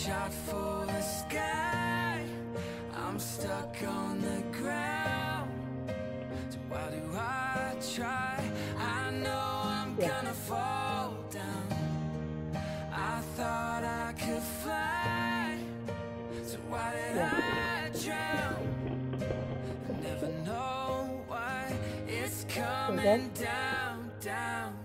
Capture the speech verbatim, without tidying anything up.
shot for the sky. I'm stuck on the ground. So why do I try? I know I'm gonna fall down. I thought I could fly, so why did I drown? I never know why it's coming down, down.